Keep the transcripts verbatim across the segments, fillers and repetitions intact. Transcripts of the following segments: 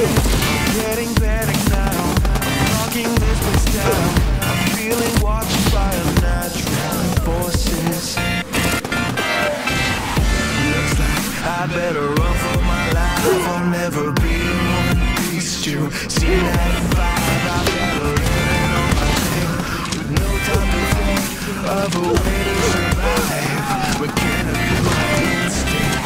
Getting better now, knocking this place down. I'm feeling watched by unnatural forces. Looks like I better run for my life. I'll never be one piece to see that vibe. I've got a living on my tail with no time to think of a way to survive. Mechanical instinct.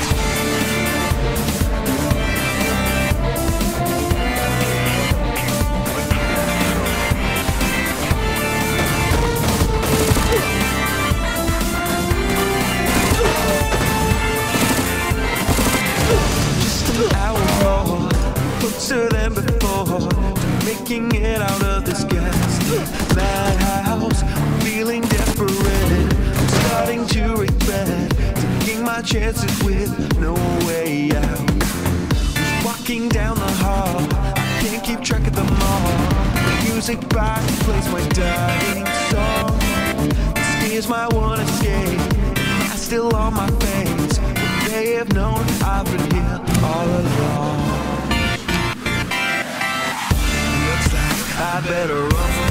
Closer than before to making it out of this ghastly madhouse. I'm feeling desperate. I'm starting to regret taking my chances with no way out. Who's walking down the hall? I can't keep track of them all. The music box plays my dying song. This is my one escape. I'm still on my face, but they have known I've been here all along. I better run.